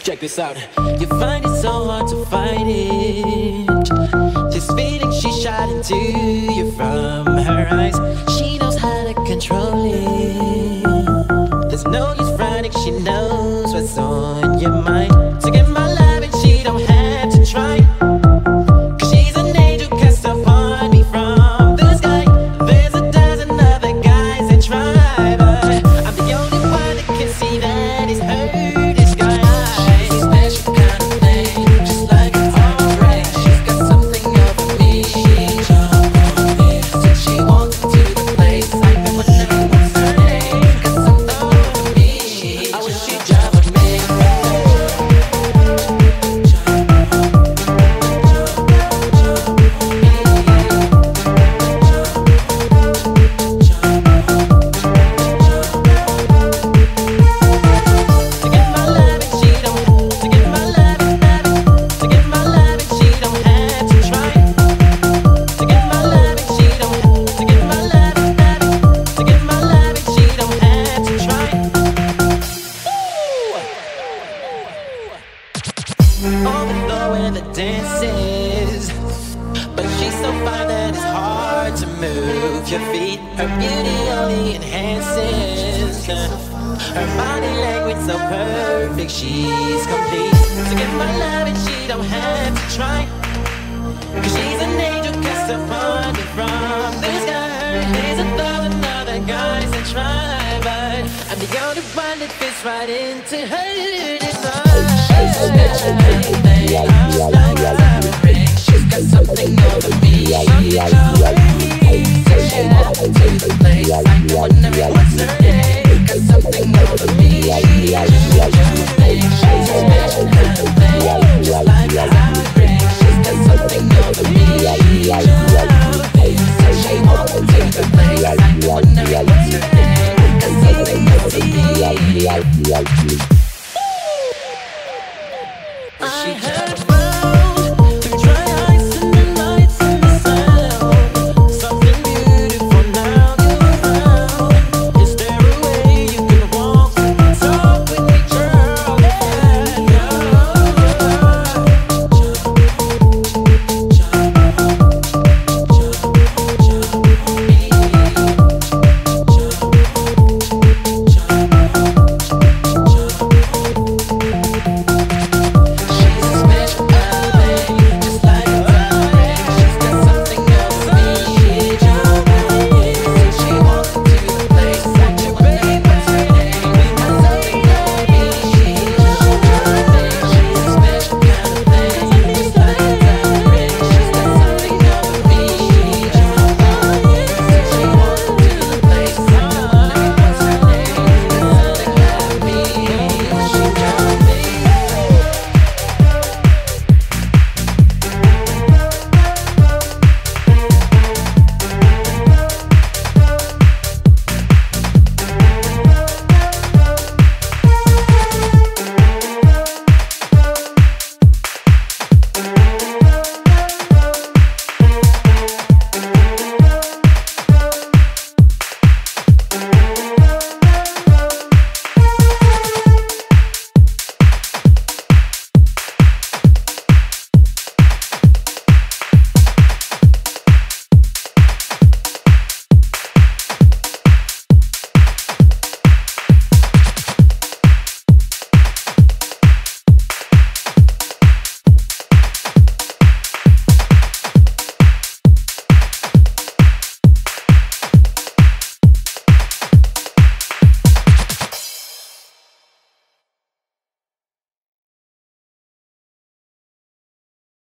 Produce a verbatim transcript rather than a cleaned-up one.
Check this out. You find it so hard to fight it. This feeling she shot into you from her eyes. She knows how to control it. There's no use fronting, she knows what's on your mind. To get my love and she don't have to try. Cause she's an angel cast upon me from the sky. There's a dozen other guys that try, but I'm the only one that can see that it's her. Overthrowing the dances, but she's so fine that it's hard to move your feet. Her beauty only enhances her body language so perfect, she's complete. To get my love and she don't have to try. Cause she's an angel cast upon me from the sky. There's a thousand other guys that try, but I'm the only one that fits right into her design. She's got something over me. So she walks into the place. I'm wondering what's her name. Got something over me. She's a special kind of thing, just like a hybrid. She's got something over me. So she walks into the place. I'm wondering what's her name. Got something over me.